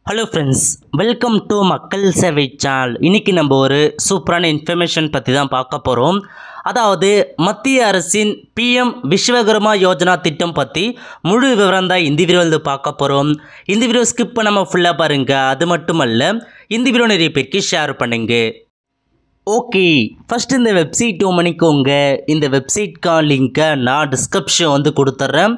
Hello friends, welcome to மக்கள்சேவை channel. இன்றைக்கி நம்ம ஒரு சூப்பரான இன்ஃபர்மேஷன் பற்றி தான் பார்க்க போகிறோம். அதாவது மத்திய அரசின் பிஎம் விஸ்வகர்மா யோஜனா திட்டம் பற்றி முழு விவரம் தான் இந்த வீடியோவில் பார்க்க போகிறோம். இந்த வீடியோ ஸ்கிப் பண்ணாமல் ஃபுல்லாக பாருங்கள். அது மட்டுமல்ல, இந்த வீடியோ நிறைய பேருக்கு ஷேர் பண்ணுங்க. ஓகே, ஃபஸ்ட்டு இந்த வெப்சைட் பண்ணிக்கோங்க. இந்த வெப்சைட்கான லிங்க்கை நான் டிஸ்கிரிப்ஷன் கொடுத்துட்றேன்.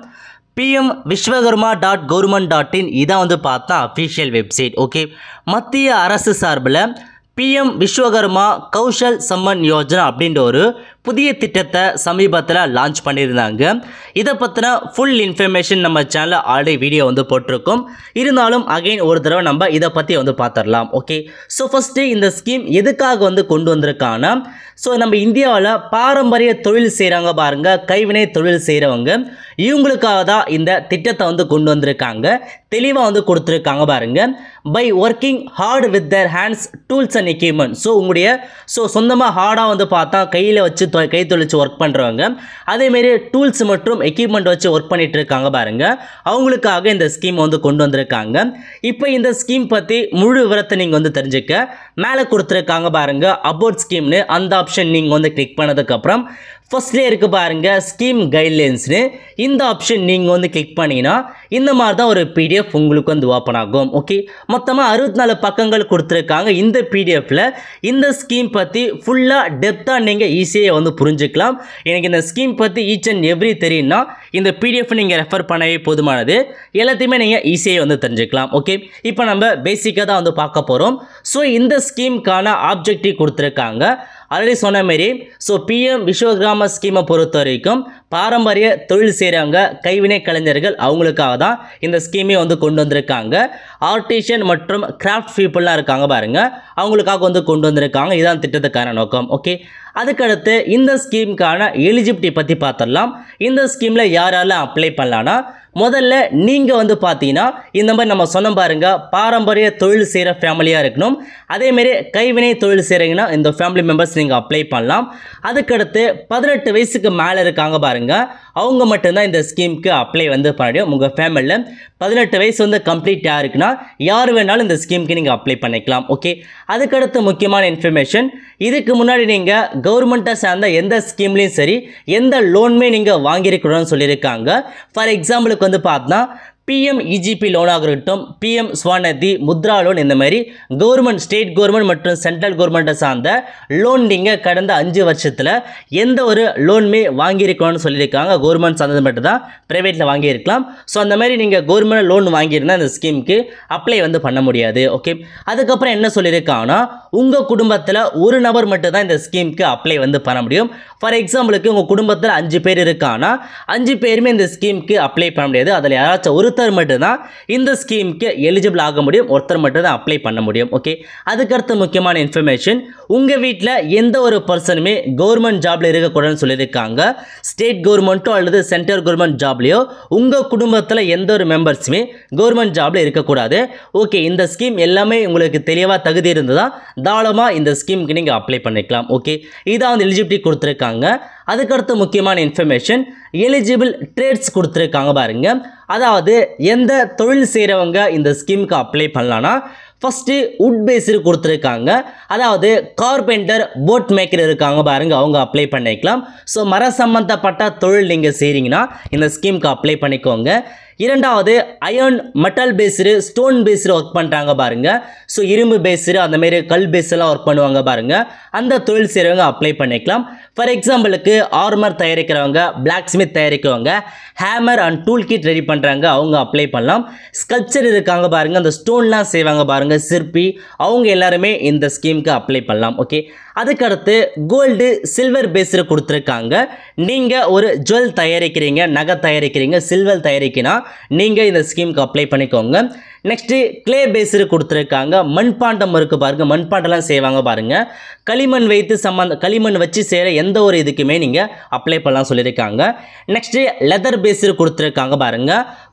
pmvishwakarma.government.in இதான் பார்த்தா அஃபிஷியல் வெப்சைட். ஓகே, மத்திய அரசு சார்பில் பிஎம் விஸ்வகர்மா கௌஷல் சம்மன் யோஜனா அப்படின்ற ஒரு புதிய திட்டத்தை சமீபத்தில் லான்ச் பண்ணியிருந்தாங்க. இதை பற்றின ஃபுல் இன்ஃபர்மேஷன் நம்ம சேனலில் ஆல்ரெடி வீடியோ போட்டிருக்கோம். இருந்தாலும் அகைன் ஒரு தடவை நம்ம இதை பற்றி பார்த்துடலாம். ஓகே, ஸோ ஃபஸ்ட்டு இந்த ஸ்கீம் எதுக்காக கொண்டு வந்திருக்காங்கன்னா, ஸோ நம்ம இந்தியாவில் பாரம்பரிய தொழில் செய்கிறாங்க பாருங்கள், கைவினை தொழில் செய்கிறவங்க, இவங்களுக்காக தான் இந்த திட்டத்தை கொண்டு வந்திருக்காங்க. தெளிவாக கொடுத்துருக்காங்க பாருங்கள். By working hard with their hands tools and equipment. So உங்களுடைய சொந்தமாக ஹார்டாக பார்த்தா கையில் வச்சு கை தொழிச்சு ஒர்க் பண்ணுறவங்க, அதேமாரி டூல்ஸ் மற்றும் எக்யூப்மெண்ட் வச்சு ஒர்க் பண்ணிட்டு இருக்காங்க பாருங்கள், அவங்களுக்காக இந்த ஸ்கீம் கொண்டு வந்திருக்காங்க. இப்போ இந்த ஸ்கீம் பற்றி முழு விவரத்தை நீங்கள் தெரிஞ்சுக்க மேலே கொடுத்துருக்காங்க பாருங்கள், அபவுட் ஸ்கீம்னு. அந்த ஆப்ஷன் நீங்கள் கிளிக் பண்ணதுக்கப்புறம் ஃபர்ஸ்ட்லேயே இருக்குது பாருங்கள் ஸ்கீம் கைட்லைன்ஸ்னு. இந்த ஆப்ஷன் நீங்கள் கிளிக் பண்ணிங்கன்னா இந்த மாதிரி தான் ஒரு பிடிஎஃப் உங்களுக்கு ஓப்பன் ஆகும். ஓகே, மொத்தமாக 64 பக்கங்கள் கொடுத்துருக்காங்க. இந்த பிடிஎஃப்பில் இந்த ஸ்கீம் பற்றி ஃபுல்லாக டெப்த்தாக நீங்கள் ஈஸியாக புரிஞ்சுக்கலாம். எனக்கு இந்த ஸ்கீம் பற்றி ஈச் அண்ட் எவ்ரி தெரியும்னா இந்த பிடிஎஃப் நீங்கள் ரெஃபர் பண்ணவே போதுமானது. எல்லாத்தையுமே நீங்கள் ஈஸியாக தெரிஞ்சுக்கலாம். ஓகே, இப்போ நம்ம பேசிக்காக தான் பார்க்க போகிறோம். ஸோ இந்த ஸ்கீமுக்கான ஆப்ஜெக்டிவ் கொடுத்துருக்காங்க. ஆல்ரெடி சொன்ன மாரி, ஸோ பிஎம் விஸ்வகர்மா ஸ்கீமை பொறுத்த வரைக்கும் பாரம்பரிய தொழில் செய்கிறவங்க, கைவினை கலைஞர்கள், அவங்களுக்காக தான் இந்த ஸ்கீமே கொண்டு வந்திருக்காங்க. ஆர்டிஷியன் மற்றும் கிராஃப்ட் பீப்புளெலாம் இருக்காங்க பாருங்கள், அவங்களுக்காக கொண்டு வந்திருக்காங்க. இதுதான் திட்டத்துக்கான நோக்கம். ஓகே, அதுக்கடுத்து இந்த ஸ்கீமுக்கான எலிஜிபிலிட்டி பற்றி பார்த்துடலாம். இந்த ஸ்கீமில் யாரெல்லாம் அப்ளை பண்ணலான்னா, முதல்ல நீங்கள் பார்த்தீங்கன்னா இந்த மாதிரி நம்ம சொன்ன பாருங்கள், பாரம்பரிய தொழில் செய்கிற ஃபேமிலியாக இருக்கணும். அதேமாரி கைவினை தொழில் செய்கிறீங்கன்னா இந்த ஃபேமிலி மெம்பர்ஸ் நீங்கள் அப்ளை பண்ணலாம். அதுக்கடுத்து 18 வயசுக்கு மேலே இருக்காங்க பாருங்கள், அவங்க மட்டும்தான் இந்த ஸ்கீமுக்கு அப்ளை பண்ண முடியும். உங்கள் ஃபேமிலியில் 18 வயசு கம்ப்ளீட் இருக்குன்னா யார் வேணாலும் இந்த ஸ்கீமுக்கு நீங்கள் அப்ளை பண்ணிக்கலாம். ஓகே, அதுக்கடுத்து முக்கியமான இன்ஃபர்மேஷன், இதுக்கு முன்னாடி நீங்கள் கவர்மெண்ட்டை சார்ந்த எந்த ஸ்கீம்லேயும் சரி எந்த லோனுமே நீங்கள் வாங்கியிருக்கணும்னு சொல்லியிருக்காங்க. ஃபார் எக்ஸாம்பிளுக்கு பார்த்தா பிஎம் இஜிபி லோனாக இருக்கட்டும், பிஎம் ஸ்வநிதி, முத்ரா லோன், இந்த மாதிரி கவர்மெண்ட், ஸ்டேட் கவர்மெண்ட் மற்றும் சென்ட்ரல் கவர்மெண்ட்டை சார்ந்த லோன் நீங்கள் கடந்த 5 வருஷத்தில் எந்த ஒரு லோனுமே வாங்கியிருக்கணும்னு சொல்லியிருக்காங்க. கவர்மெண்ட் சார்ந்தது மட்டும் தான் ப்ரைவேட்டில் வாங்கியிருக்கலாம். ஸோ அந்த மாதிரி நீங்கள் கவர்மெண்ட் லோன் வாங்கியிருந்தால் இந்த ஸ்கீமுக்கு அப்ளை பண்ண முடியாது. ஓகே, அதுக்கப்புறம் என்ன சொல்லியிருக்காங்கன்னா, உங்கள் குடும்பத்தில் ஒரு நபர் மட்டும் தான் இந்த ஸ்கீமுக்கு அப்ளை பண்ண முடியும். ஃபார் எக்ஸாம்பிளுக்கு உங்கள் குடும்பத்தில் 5 பேர் இருக்காங்கன்னா 5 பேருமே இந்த ஸ்கீமுக்கு அப்ளை பண்ண முடியாது. அதில் யாராச்சும் ஒருத்தர் மட்டும்தான் இந்த ஸ்கீமுக்கு எலிஜிபிள் ஆக முடியும், ஒருத்தர் மட்டும் தான் அப்ளை பண்ண முடியும். ஓகே, அதுக்கடுத்து முக்கியமான இன்ஃபர்மேஷன், உங்கள் வீட்டில் எந்த ஒரு பர்சனுமே கவர்மெண்ட் ஜாப்ல இருக்கக்கூடாதுன்னு சொல்லியிருக்காங்க. ஸ்டேட் கவர்மெண்ட்டோ அல்லது சென்ட்ரல் கவர்மெண்ட் ஜாப்லையோ உங்கள் குடும்பத்தில் எந்த ஒரு மெம்பர்ஸுமே கவர்மெண்ட் ஜாப்ல இருக்கக்கூடாது. ஓகே, இந்த ஸ்கீம் எல்லாமே உங்களுக்கு தெளிவாக தகுதி இருந்ததா தாராளமாக இந்த ஸ்கீமுக்கு நீங்கள் அப்ளை பண்ணிக்கலாம். ஓகே, இதான் எலிஜிபிலிட்டி கொடுத்துருக்காங்க. அதுக்கடுத்து முக்கியமான இன்ஃபர்மேஷன், எலிஜிபிள் ட்ரேட்ஸ் கொடுத்துருக்காங்க பாருங்க. அதாவது எந்த தொழில் செய்கிறவங்க இந்த ஸ்கீமுக்கு அப்ளை பண்ணலான்னா, ஃபஸ்ட்டு உட் பேஸ்டு கொடுத்துருக்காங்க. அதாவது கார்பெண்டர், போட் மேக்கர் இருக்காங்க பாருங்கள், அவங்க அப்ளை பண்ணிக்கலாம். ஸோ மர சம்பந்தப்பட்ட தொழில் நீங்கள் செய்கிறீங்கன்னா இந்த ஸ்கீமுக்கு அப்ளை பண்ணிக்கோங்க. இரண்டாவது iron, metal based, stone based work பண்ணுறாங்க பாருங்கள். ஸோ இரும்பு பேஸ்டு, அந்தமாரி கல் பேஸ்டெல்லாம் ஒர்க் பண்ணுவாங்க பாருங்கள், அந்த தொழில் செய்கிறவங்க அப்ளை பண்ணிக்கலாம். ஃபார் எக்ஸாம்பிளுக்கு ஆர்மர் தயாரிக்கிறவங்க, பிளாக் ஸ்மித் தயாரிக்கிறவங்க, hammer and tool kit ready பண்ணுறாங்க, அவங்க அப்ளை பண்ணலாம். ஸ்கல்ப்சர் இருக்காங்க பாருங்கள், அந்த ஸ்டோன்லாம் செய்வாங்க பாருங்கள், சிற்பி, அவங்க எல்லாருமே இந்த ஸ்கீமுக்கு அப்ளை பண்ணலாம். ஓகே, அதுக்கடுத்து கோல்டு, சில்வர் பேஸ்டு கொடுத்துருக்காங்க. நீங்கள் ஒரு ஜுவல் தயாரிக்கிறீங்க, நகை தயாரிக்கிறீங்க, சில்வர் தயாரிக்கினா நீங்கள் இந்த ஸ்கீமுக்கு அப்ளை பண்ணிக்கோங்க. நெக்ஸ்ட்டு கிளே பேஸ்டு கொடுத்துருக்காங்க. மண்பாண்டம் இருக்குது பாருங்கள், மண்பாண்டம்லாம் செய்வாங்க பாருங்கள், களிமண் வைத்து களிமண் வச்சு செய்கிற எந்த ஒரு இதுக்குமே நீங்கள் அப்ளை பண்ணலாம் சொல்லியிருக்காங்க. நெக்ஸ்ட்டு லெதர் பேஸ்டு கொடுத்துருக்காங்க பாருங்கள்.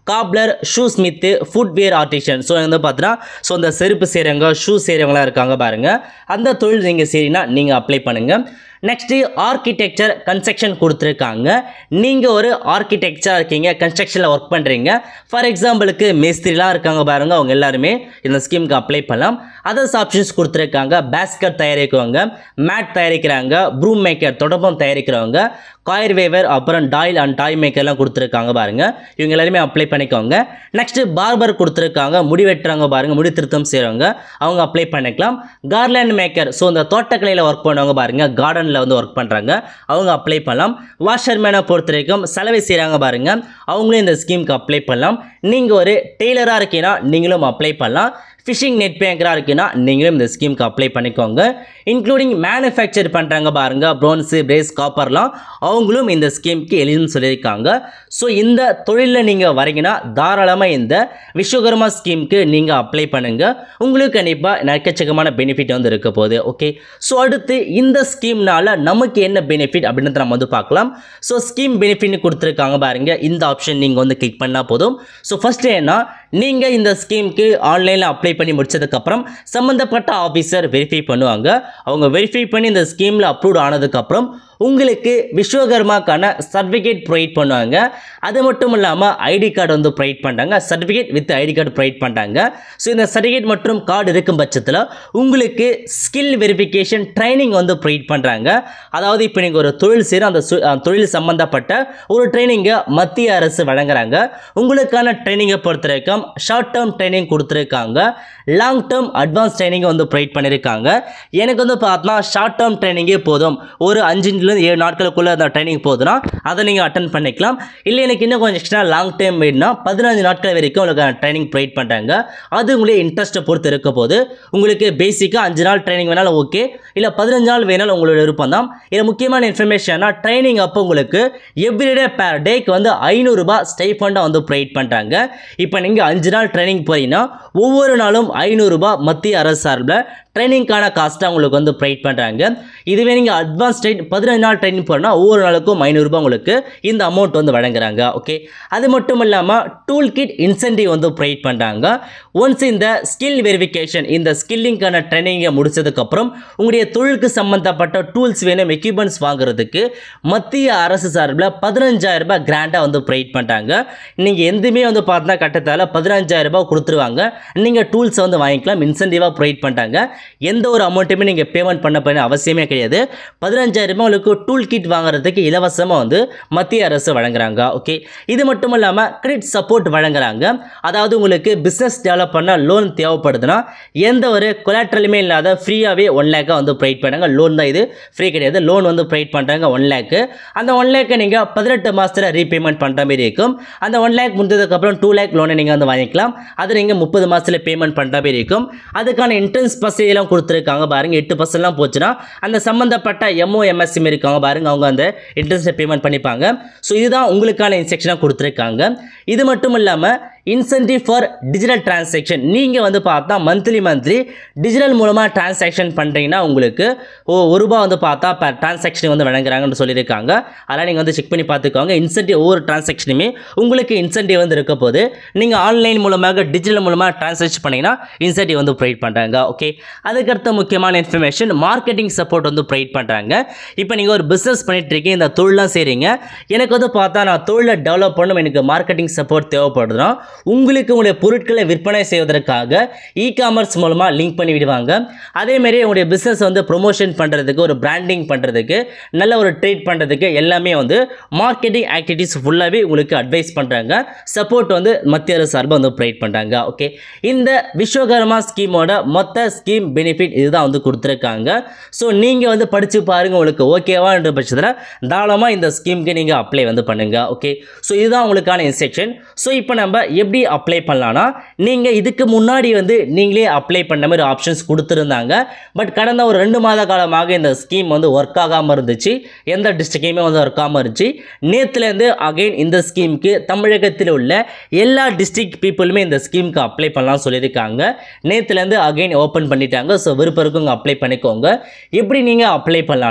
Cobbler, shoe smith, footwear artisan. So வந்து பார்த்தீங்கன்னா இந்த செருப்பு செய்கிறவங்க, ஷூ செய்கிறவங்களாம் இருக்காங்க பாருங்கள். அந்த தொழில் நீங்கள் செய்றீங்கன்னா நீங்கள் அப்ளை பண்ணுங்கள். நெக்ஸ்ட்டு ஆர்கிடெக்சர் கன்ஸ்ட்ரக்ஷன் கொடுத்துருக்காங்க. நீங்கள் ஒரு ஆர்கிடெக்சராக இருக்கீங்க, கன்ஸ்ட்ரக்ஷனில் ஒர்க் பண்ணுறீங்க. ஃபார் எக்ஸாம்பிளுக்கு மேஸ்திரிலாம் இருக்காங்க பாருங்கள், அவங்க எல்லாருமே இந்த ஸ்கீமுக்கு அப்ளை பண்ணலாம். அதர்ஸ் ஆப்ஷன்ஸ் கொடுத்துருக்காங்க. பேஸ்கட் தயாரிக்கிறவங்க, மேட் தயாரிக்கிறாங்க, ப்ரூம் மேக்கர் தொடப்பம் தயாரிக்கிறவங்க, காயர் வேவர், அப்புறம் டாயில் அண்ட் டாய் மேக்கர்லாம் கொடுத்துருக்காங்க பாருங்கள். இவங்க எல்லாருமே அப்ளை பண்ணிக்கோங்க. நெக்ஸ்ட்டு பார்பர் கொடுத்துருக்காங்க, முடி வெட்டுறாங்க பாருங்கள், முடி திருத்தம் செய்கிறவங்க அவங்க அப்ளை பண்ணிக்கலாம். கார்லேண்ட் மேக்கர், ஸோ இந்த தோட்டக்கலையில் ஒர்க் பண்ணுவாங்க பாருங்கள், கார்டனில் வந்து ஒர்க் பண்ணுறாங்க, அவங்க அப்ளை பண்ணலாம். வாஷர்மேனை பொறுத்த வரைக்கும் சலவை செய்கிறாங்க பாருங்கள், அவங்களும் இந்த ஸ்கீமுக்கு அப்ளை பண்ணலாம். நீங்கள் ஒரு டெய்லராக இருக்கீங்கன்னா நீங்களும் அப்ளை பண்ணலாம். ஃபிஷிங் நெட் பேங்கராக இருக்குன்னா நீங்களும் இந்த ஸ்கீமுக்கு அப்ளை பண்ணிக்கோங்க. இன்க்ளூடிங் மேனுஃபேக்சர் பண்ணுறாங்க பாருங்கள், ப்ரோன்ஸு, பிரேஸ், காப்பர்லாம் அவங்களும் இந்த ஸ்கீமுக்கு எலிஜிபிள்னு சொல்லியிருக்காங்க. ஸோ இந்த தொழிலில் நீங்கள் வரீங்கன்னா தாராளமாக இந்த விஸ்வகர்மா ஸ்கீமுக்கு நீங்கள் அப்ளை பண்ணுங்கள். உங்களுக்கு கண்டிப்பாக எக்கச்சக்கமான பெனிஃபிட் வந்து இருக்க போகுது. ஓகே, ஸோ அடுத்து இந்த ஸ்கீம்னால நமக்கு என்ன பெனிஃபிட் அப்படின்றத நம்ம வந்து பார்க்கலாம். ஸோ ஸ்கீம் பெனிஃபிட்னு கொடுத்துருக்காங்க பாருங்கள், இந்த ஆப்ஷன் நீங்கள் வந்து கிளிக் பண்ணால் போதும். ஸோ ஃபஸ்ட்டு என்ன, நீங்கள் இந்த ஸ்கீமுக்கு ஆன்லைனில் அப்ளை பண்ணி முடிச்சதுக்கப்புறம் சம்மந்தப்பட்ட ஆஃபீஸர் வெரிஃபை பண்ணுவாங்க. அவங்க வெரிஃபை பண்ணி இந்த ஸ்கீமில் அப்ரூவ் ஆனதுக்கப்புறம் உங்களுக்கு விஸ்வகர்மாக்கான சர்டிஃபிகேட் ப்ரொவைட் பண்ணுவாங்க. அது மட்டும் இல்லாமல் ஐடி கார்டு வந்து ப்ரொவைட் பண்ணுறாங்க, certificate with ID card provide பண்ணுறாங்க. ஸோ இந்த சர்டிஃபிகேட் மற்றும் கார்டு இருக்கும் பட்சத்தில் உங்களுக்கு ஸ்கில் வெரிஃபிகேஷன் ட்ரைனிங் வந்து ப்ரொவைட் பண்ணுறாங்க. அதாவது இப்போ நீங்கள் ஒரு தொழில் செய்கிற அந்த தொழில் சம்மந்தப்பட்ட ஒரு ட்ரைனிங்கை மத்திய அரசு வழங்குறாங்க. உங்களுக்கான ட்ரைனிங்கை பொறுத்த வரைக்கும் ஷார்ட் டேர்ம் ட்ரைனிங் கொடுத்துருக்காங்க, லாங் டேர்ம் அட்வான்ஸ் ட்ரைனிங்கை வந்து ப்ரொவைட் பண்ணியிருக்காங்க. எனக்கு வந்து பார்த்தா ஷார்ட் டேர்ம் ட்ரைனிங்கே போதும், ஒரு 5 7 நாட்களுக்குள்ள அந்த ட்ரைனிங் போதுன்னா அதை நீங்கள் அட்டன் பண்ணிக்கலாம். இல்லை எனக்கு இன்னும் கொஞ்சம் எக்ஸ்ட்ரா லாங் டைம் வேணும்னா 15 நாட்கள் வரைக்கும் உங்களுக்கு ட்ரைனிங் ப்ரொவைட் பண்ணுறாங்க. அது உங்களுடைய இன்ட்ரெஸ்ட்டை பொறுத்து இருக்க போது. உங்களுக்கு பேசிக்காக 5 நாள் ட்ரைனிங் வேணாலும் ஓகே, இல்லை 15 நாள் வேணாலும் உங்களோட விருப்பம் தான். இதில் முக்கியமான இன்ஃபர்மேஷன்னா ட்ரைனிங் அப்போ உங்களுக்கு எவ்ரிடே பேர் டேக்கு வந்து 500 ரூபாய் ஸ்டைஃபண்டாக வந்து ப்ரொவைட் பண்ணுறாங்க. இப்போ நீங்கள் 5 நாள் ட்ரைனிங் போறீங்கன்னா ஒவ்வொரு நாளும் 500 ரூபாய் மத்திய அரசு சார்பில் ட்ரைனிங்கான காஸ்ட்டாக உங்களுக்கு வந்து ப்ரொவைட் பண்ணுறாங்க. இதுவே நீங்கள் அட்வான்ஸ் ட்ரைன் 15 நாள் ட்ரைனிங் போகிறோன்னா ஒவ்வொரு நாளுக்கும் 500 ரூபாய் உங்களுக்கு இந்த அமௌண்ட் வந்து வழங்குறாங்க. ஓகே, அது மட்டும் இல்லாமல் டூல் கிட் இன்சென்டிவ் வந்து ப்ரொவைட் பண்ணுறாங்க. ஒன்ஸ் இந்த ஸ்கில் வெரிஃபிகேஷன், இந்த ஸ்கில்லிங்கான ட்ரைனிங்கை முடிச்சதுக்கப்புறம் உங்களுடைய தொழிலுக்கு சம்மந்தப்பட்ட டூல்ஸ் வேணும், எக்யூப்மெண்ட்ஸ் வாங்குறதுக்கு மத்திய அரசு சார்பில் 15,000 ரூபாய் கிராண்டாக வந்து ப்ரொவைட் பண்ணுறாங்க. நீங்கள் எதுவுமே வந்து பார்த்தா கட்டத்தால் 15,000 ரூபாய் கொடுத்துருவாங்க. நீங்கள் டூல்ஸை வந்து வாங்கிக்கலாம், இன்சென்டிவாக ப்ரொவைட் பண்ணுறாங்க. எந்த ஒரு அமௌண்ட்டுமே நீங்கள் பேமெண்ட் பண்ண அவசியமே கிடையாது. 15,000 ரூபாய் உங்களுக்கு டூல் கிட் வாங்குறதுக்கு இலவசமாக வந்து மத்திய அரசு வழங்குறாங்க. ஓகே, இது மட்டும் இல்லாமல் கிரெடிட் சப்போர்ட் வழங்குறாங்க. அதாவது உங்களுக்கு பிஸ்னஸ் டெவலப் பண்ண லோன் தேவைப்படுதுன்னா எந்த ஒரு கொலாட்ரலுமே இல்லாத ஃப்ரீயாகவே 1 லேக்காக வந்து ப்ரொவைட் பண்ணுறாங்க. லோன் தான், இது ஃப்ரீ கிடையாது, லோன் வந்து ப்ரொவைட் பண்ணுறாங்க 1 லேக்கு. அந்த 1 லேக்கை நீங்கள் 18 மாதத்தில் ரீபேமெண்ட் பண்ணுற மாதிரி இருக்கும். அந்த 1 லேக் முடிஞ்சதுக்கப்புறம் 2 லேக் லோனை நீங்கள் வந்து வாங்கிக்கலாம். அது நீங்கள் 30 மாதத்தில் பேமெண்ட் பண்ணுற மாதிரி இருக்கும். அதுக்கான இன்ட்ரெஸ்ட் பர்சன்டேஜ்லாம் கொடுத்துருக்காங்க பாருங்கள், 8% போச்சுன்னா அந்த சம்மந்தப்பட்ட MOMSM இருக்காங்க பாருங்க, அவங்க அந்த இன்ட்ரெஸ்ட்டை பேமெண்ட் பண்ணிப்பாங்க. ஸோ இதுதான் உங்களுக்கான இன்ஸ்ட்ரக்ஷனாக கொடுத்துருக்காங்க. இது மட்டும் இல்லாமல் இன்சென்டிவ் ஃபார் டிஜிட்டல் டிரான்சாக்ஷன், நீங்கள் வந்து பார்த்தா மந்த்லி டிஜிட்டல் மூலமாக டிரான்சாக்ஷன் பண்ணுறீங்கன்னா உங்களுக்கு ₹1 வந்து பார்த்தா பர் டிரான்சாக்ஷன் வந்து வழங்குறாங்கன்னு சொல்லியிருக்காங்க. அதெல்லாம் நீங்கள் வந்து செக் பண்ணி பார்த்துக்கோங்க. இன்சென்டிவ் ஒவ்வொரு டிரான்சாக்ஷனுமே உங்களுக்கு இன்சென்டிவ் வந்து இருக்க போது. நீங்கள் ஆன்லைன் மூலமாக டிஜிட்டல் மூலமாக டிரான்சாக்ஷன் பண்ணிங்கன்னா இன்சென்டிவ் வந்து ப்ரொவைட் பண்ணுறாங்க. ஓகே, அதுக்கடுத்த முக்கியமான இன்ஃபர்மேஷன் மார்க்கெட்டிங் சப்போர்ட் வந்து ப்ரொவைட் பண்ணுறாங்க. இப்போ நீங்கள் ஒரு பிஸ்னஸ் பண்ணிட்டு இருக்கீங்க, இந்த தொழிலாம் செய்கிறீங்க, எனக்கு வந்து பார்த்தா நான் தொழிலை டெவலப் பண்ணணும், எனக்கு மார்க்கெட்டிங் சப்போர்ட் தேவைப்படுதுன்னா உங்களுக்கு உங்களுடைய பொருட்களை விற்பனை செய்வதற்காக இ-காமர்ஸ் மூலமாக லிங்க் பண்ணி விடுவாங்க. அதேமாரி உங்களுடைய பிஸ்னஸ் வந்து ப்ரொமோஷன் பண்ணுறதுக்கு, ஒரு பிராண்டிங் பண்ணுறதுக்கு, நல்ல ஒரு ட்ரீட் பண்ணுறதுக்கு எல்லாமே வந்து மார்க்கெட்டிங் ஆக்டிவிட்டீஸ் ஃபுல்லாகவே உங்களுக்கு அட்வைஸ் பண்ணுறாங்க. சப்போர்ட் வந்து மத்திய அரசு சார்பாக வந்து ப்ரொவைட் பண்ணுறாங்க. ஓகே, இந்த விஸ்வகர்மா ஸ்கீமோட மொத்த ஸ்கீம் பெனிஃபிட் இதுதான் வந்து கொடுத்துருக்காங்க. ஸோ நீங்கள் வந்து படித்து பாருங்கள், உங்களுக்கு ஓகேவான்ற பட்சத்தில் தாராளமாக இந்த ஸ்கீமுக்கு நீங்கள் அப்ளை வந்து பண்ணுங்கள். ஓகே, ஸோ இதுதான் உங்களுக்கான இன்ஸ்ட்ரக்ஷன். ஸோ இப்போ நம்ம எப்படி அப்ளை பண்ணலாம்னா, நீங்கள் இதுக்கு முன்னாடி வந்து நீங்களே அப்ளை பண்ண மாதிரி ஆப்ஷன்ஸ் கொடுத்துருந்தாங்க. பட் கடந்த ஒரு 2 மாத காலமாக இந்த ஸ்கீம் வந்து ஒர்க் ஆகாமல் இருந்துச்சு, எந்த டிஸ்ட்ரிக்ட்லையுமே வந்து ஒர்க் ஆகாமல் இருந்துச்சு. நேற்றுலேருந்து அகைன் இந்த ஸ்கீமுக்கு தமிழகத்தில் உள்ள எல்லா டிஸ்ட்ரிக்ட் பீப்புளுமே இந்த ஸ்கீமுக்கு அப்ளை பண்ணலாம் சொல்லியிருக்காங்க. நேற்றுலேருந்து அகைன் ஓப்பன் பண்ணிட்டாங்க. ஸோ விருப்பம் இருக்குங்க அப்ளை பண்ணிக்கோங்க. எப்படி நீங்கள் அப்ளை பண்ணலாம்னா,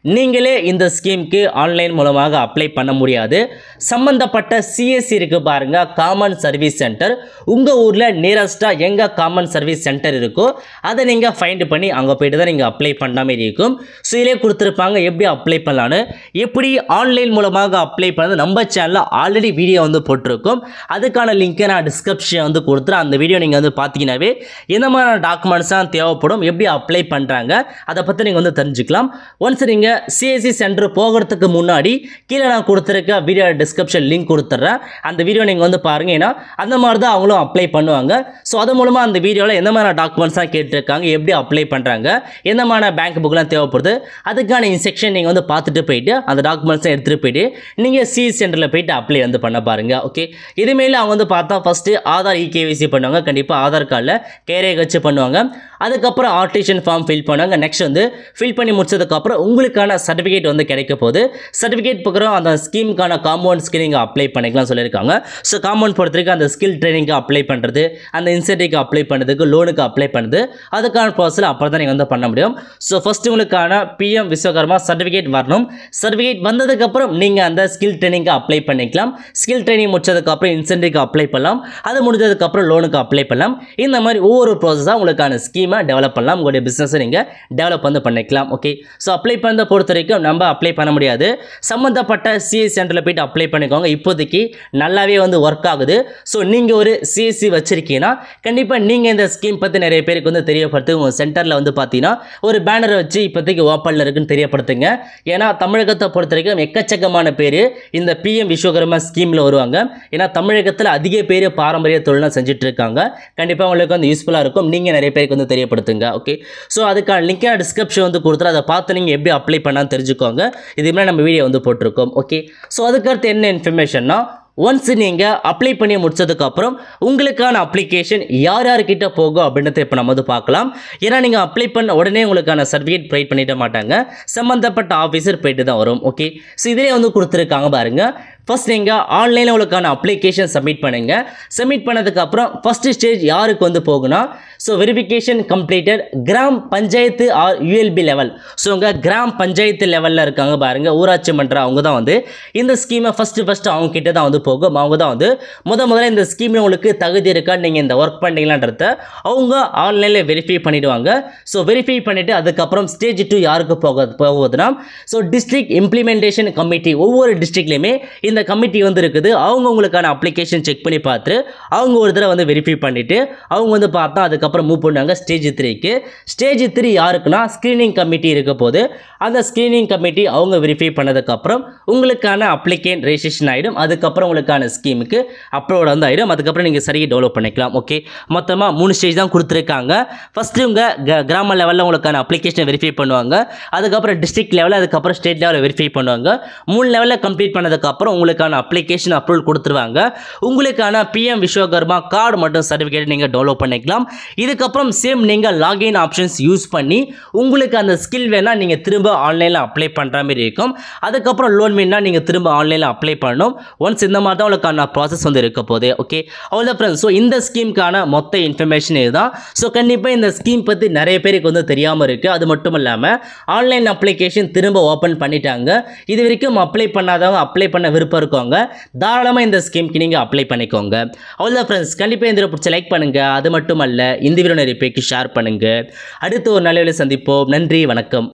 நீங்களே இந்த ஸ்கீமுக்கு ஆன்லைன் மூலமாக அப்ளை பண்ண முடியாது. சம்பந்தப்பட்ட சிஎஸ்சி இருக்கு பாருங்க, காமன் சர்வீஸ் சென்டர். உங்கள் ஊரில் நியரஸ்ட்டாக எங்கே காமன் சர்வீஸ் சென்டர் இருக்கோ அதை நீங்கள் ஃபைண்ட் பண்ணி அங்கே போய்ட்டு தான் நீங்கள் அப்ளை பண்ண மாதிரி இருக்கும். ஸோ இதிலே கொடுத்துருப்பாங்க எப்படி அப்ளை பண்ணலான்னு. எப்படி ஆன்லைன் மூலமாக அப்ளை பண்ணது நம்ம சேனலில் ஆல்ரெடி வீடியோ வந்து போட்டிருக்கோம். அதுக்கான லிங்க்கை நான் டிஸ்கிரிப்ஷன் வந்து கொடுத்துறேன். அந்த வீடியோ நீங்கள் வந்து பார்த்தீங்கன்னாவே எந்த மாதிரி டாக்குமெண்ட்ஸ்லாம் தேவைப்படும், எப்படி அப்ளை பண்ணுறாங்க அதை பற்றி நீங்கள் வந்து தெரிஞ்சுக்கலாம். ஒன்ஸ் நீங்கள் சிஎஸ்சி சென்டர் போகிறதுக்கு முன்னாடி கீழே நான் கொடுத்துருக்க வீடியோ டிஸ்கிரிப்ஷன் லிங்க் கொடுத்துட்றேன். அந்த வீடியோ நீங்கள் வந்து பாருங்க. ஏன்னா அந்த மாதிரி தான் அவங்களும் அப்ளை பண்ணுவாங்க. ஸோ அது மூலமாக அந்த வீடியோவில் எந்த மாதிரி டாக்குமெண்ட்ஸ்லாம் கேட்டிருக்காங்க, எப்படி அப்ளை பண்ணுறாங்க, எந்த மாதிரி பேங்க் புக்கெலாம் தேவைப்படுது, அதுக்கான இன்ஸ்ட்ரக்ஷன் நீங்கள் வந்து பார்த்துட்டு போயிட்டு அந்த டாக்குமெண்ட்ஸை எடுத்துகிட்டு போயிட்டு நீங்கள் சிஎஸ்சி சென்டரில் போயிட்டு அப்ளை வந்து பண்ண பாருங்கள். ஓகே, இதுமாரி அவங்க வந்து பார்த்தா ஃபஸ்ட்டு ஆதார் இகேவிசி பண்ணுவாங்க. கண்டிப்பாக ஆதார் கார்டில் கேரேஜ் வச்சு பண்ணுவாங்க. அதுக்கப்புறம் ஆர்டிஷன் ஃபார்ம் ஃபில் பண்ணுவாங்க. நெக்ஸ்ட் வந்து ஃபில் பண்ணி முடிச்சதுக்கப்புறம் உங்களுக்கான சர்டிஃபிகேட் வந்து கிடைக்க போகுது. சர்டிஃபிகேட் பக்கம் அந்த ஸ்கீமுக்கான காம்பவுண்ட்ஸ்க்கு நீங்கள் அப்ளை பண்ணிக்கலாம் சொல்லியிருக்காங்க. ஸோ காம்பவுண்ட் பொறுத்தவரைக்கும் அந்த ஸ்கில் ட்ரைனிங்க்கு அப்ளை பண்ணுறது, அந்த இன்சென்டிவ்க்கு அப்ளை பண்ணுறதுக்கு, லோனுக்கு அப்ளை பண்ணுறது, அதுக்கான ப்ராசஸில் அப்புறம் தான் நீங்கள் வந்து பண்ண முடியும். ஸோ ஃபஸ்ட்டு உங்களுக்கான பிஎம் விஸ்வகர்மா சர்டிஃபிகேட் வரணும். சர்டிஃபிகேட் வந்ததுக்கப்புறம் நீங்கள் அந்த ஸ்கில் ட்ரைனிங்க்கு அப்ளை பண்ணிக்கலாம். ஸ்கில் ட்ரைனிங் முடிச்சதுக்கப்புறம் இன்சென்டிவ்க்கு அப்ளை பண்ணலாம். அது முடிஞ்சதுக்கப்புறம் லோனுக்கு அப்ளை பண்ணலாம். இந்த மாதிரி ஒவ்வொரு ப்ராசஸாக உங்களுக்கான ஸ்கீமை டெவலப் பண்ணலாம். உங்களுடைய பிஸ்னஸை நீங்கள் டெவலப் வந்து பண்ணிக்கலாம். ஓகே, ஸோ அப்ளை பண்ணதை பொறுத்த வரைக்கும் நம்ம அப்ளை பண்ண முடியாது. சம்மந்தப்பட்ட சிஎஸ்சி சென்டரில் போய்ட்டு அப்ளை பண்ணிக்கோங்க. இப்போதைக்கு நல்லாவே வந்து ஒர்க் ஆகுது. ஸோ நீங்கள் ஒரு சிஎஸ்சி வச்சுருக்கீங்கன்னா கண்டிப்பாக நீங்கள் இந்த ஸ்கீம் பற்றி நிறைய பேருக்கு வந்து தெரியப்படுத்து. உங்கள் சென்டரில் வந்து பார்த்தீங்கன்னா ஒரு பேனரை வச்சு இப்போதைக்கு ஓப்பனில் இருக்குன்னு தெரியப்படுத்துங்க. ஏன்னா தமிழகத்தை பொறுத்த வரைக்கும் எக்கச்சக்கமான பேர் இந்த பிஎம் விஸ்வகர்மா ஸ்கீமில் வருவாங்க. ஏன்னா தமிழகத்தில் அதிக பேர் பாரம்பரிய தொழிலாம் செஞ்சுட்டு இருக்காங்க. கண்டிப்பாக உங்களுக்கு வந்து யூஸ்ஃபுல்லாக இருக்கும். நீங்கள் நிறைய பேருக்கு வந்து தெரியப்படுத்துங்க. ஓகே, ஸோ அதுக்கான லிங்க் நான் டிஸ்கிரிப்ஷன் வந்து கொடுத்துரு. அதை பார்த்து நீங்கள் எப்படி அப்ளை பண்ணான்னு தெரிஞ்சுக்கோங்க. இதுமாதிரி நம்ம வீடியோ வந்து போட்டிருக்கோம். ஓகே, ஸோ அதுக்கடுத்து என்ன இன்ஃபர்மேஷன்னா, ஒன்ஸ் நீங்கள் அப்ளை பண்ணி முடிச்சதுக்கப்புறம் உங்களுக்கான அப்ளிகேஷன் யார் யார்கிட்ட போகும் அப்படின்றத இப்போ நம்ம வந்து பார்க்கலாம். ஏன்னா நீங்கள் அப்ளை பண்ண உடனே உங்களுக்கான சர்டிஃபிகேட் ப்ரொவைட் பண்ணிட மாட்டாங்க. சம்மந்தப்பட்ட ஆஃபீஸர் போயிட்டு தான் வரும். ஓகே, ஸோ இதிலே வந்து கொடுத்துருக்காங்க பாருங்கள். ஃபஸ்ட் நீங்கள் ஆன்லைனில் உங்களுக்கான அப்ளிகேஷன் சப்மிட் பண்ணுங்கள். சப்மிட் பண்ணதுக்கப்புறம் ஃபஸ்ட்டு ஸ்டேஜ் யாருக்கு வந்து போகுனா, so verification completed gram panchayat or ULB level. So உங்கள் கிராம் பஞ்சாயத்து லெவலில் இருக்காங்க பாருங்கள், ஊராட்சி மன்ற, அவங்க தான் வந்து இந்த ஸ்கீமை ஃபஸ்ட்டு அவங்க கிட்ட தான் வந்து போகும். அவங்க தான் வந்து முதல்ல இந்த ஸ்கீமில் உங்களுக்கு தகுதி இருக்கா, நீங்கள் இந்த ஒர்க் பண்ணீங்களான்றத அவங்க ஆன்லைனில் வெரிஃபை பண்ணிவிடுவாங்க. ஸோ வெரிஃபை பண்ணிவிட்டு அதுக்கப்புறம் ஸ்டேஜ் 2 யாருக்கு போகுதுன்னா, ஸோ டிஸ்ட்ரிக்ட் இம்ப்ளிமெண்டேஷன் கமிட்டி, ஒவ்வொரு டிஸ்ட்ரிக்ட்லையுமே இந்த கமிட்டி வந்து இருக்குது. அவங்க உங்களுக்கான அப்ளிகேஷன் செக் பண்ணி பார்த்து அவங்க ஒரு தடவை வந்து வெரிஃபை பண்ணிவிட்டு அவங்க வந்து பார்த்தா அதுக்கப்புறம் மூவ் பண்ணுவாங்க ஸ்டேஜ் 3க்கு. ஸ்டேஜ் 3 யாருக்குன்னா ஸ்க்ரீனிங் கமிட்டி இருக்க போது. அந்த ஸ்க்ரீனிங் கமிட்டி அவங்க வெரிஃபை பண்ணதுக்கப்புறம் உங்களுக்கான அப்ளிகேஷன் ரெஜிஸ்ட்ரேஷன் ஆகிடும். அதுக்கப்புறம் உங்களுக்கான ஸ்கீமுக்கு அப்லோட் வந்து ஆகிடும். அதுக்கப்புறம் நீங்கள் சரியாக டெவலப் பண்ணிக்கலாம். ஓகே, மொத்தமாக 3 ஸ்டேஜ் தான் கொடுத்துருக்காங்க. ஃபஸ்ட்டு உங்கள் கிராம லெவலில் உங்களுக்கான அப்ளிகேஷனை வெரிஃபை பண்ணுவாங்க. அதுக்கப்புறம் டிஸ்ட்ரிக்ட் லெவலில், அதுக்கப்புறம் ஸ்டேட் லெவலில் வெரிஃபை பண்ணுவாங்க. 3 லெவலில் கம்ப்ளீட் பண்ணதுக்கப்புறம் உங்களுக்கான அப்ளிகேஷன் அப்ரூவல் கொடுத்துருவாங்க. உங்களுக்கான பிஎம் விஸ்வகர்மா கார்டு மற்றும் சர்டிஃபிகேட் நீங்கள் டெவலப் பண்ணிக்கலாம். இதுக்கப்புறம் சேம் நீங்கள் லாகின் ஆப்ஷன்ஸ் யூஸ் பண்ணி உங்களுக்கு அந்த ஸ்கில் வேணால் நீங்கள் திரும்ப ஆன்லைனில் அப்ளை பண்ணுற மாதிரி இருக்கும். அதுக்கப்புறம் லோன் வேணால் நீங்கள் திரும்ப ஆன்லைனில் அப்ளை பண்ணணும். ஒன்ஸ் இந்த மாதிரி தான் உங்களுக்கான ப்ராசஸ் வந்து இருக்க போகுது. ஓகே, அவ்வளோ ஃப்ரெண்ட்ஸ். ஸோ இந்த ஸ்கீமுக்கான மொத்த இன்ஃபர்மேஷன் இதுதான். ஸோ கண்டிப்பாக இந்த ஸ்கீம் பற்றி நிறைய பேருக்கு வந்து தெரியாமல் இருக்குது. அது மட்டும் இல்லாமல் ஆன்லைன் அப்ளிகேஷன் திரும்ப ஓப்பன் பண்ணிட்டாங்க. இது வரைக்கும் அப்ளை பண்ணாதவங்க அப்ளை பண்ண விருப்பம் இருக்கவங்க தாராளமாக இந்த ஸ்கீமுக்கு நீங்கள் அப்ளை பண்ணிக்கோங்க. அவ்வளோ ஃப்ரெண்ட்ஸ். கண்டிப்பாக இந்த பிடிச்ச லைக் பண்ணுங்கள். அது மட்டும் அல்ல, இந்த வீடியோ நிறைய பேருக்கு ஷேர் பண்ணுங்கள். அடுத்து ஒரு நல்ல வீடியோவில் சந்திப்போம். நன்றி, வணக்கம்.